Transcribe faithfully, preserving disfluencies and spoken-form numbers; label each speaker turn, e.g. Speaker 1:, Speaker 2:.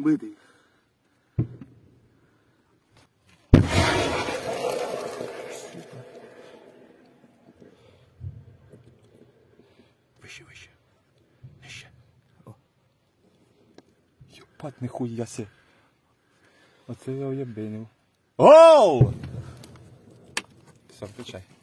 Speaker 1: Бити їх.
Speaker 2: Вище, вище. Нижче. О. Йопать, нихуя си. Оце я уєбинив. Оу! Все, включай.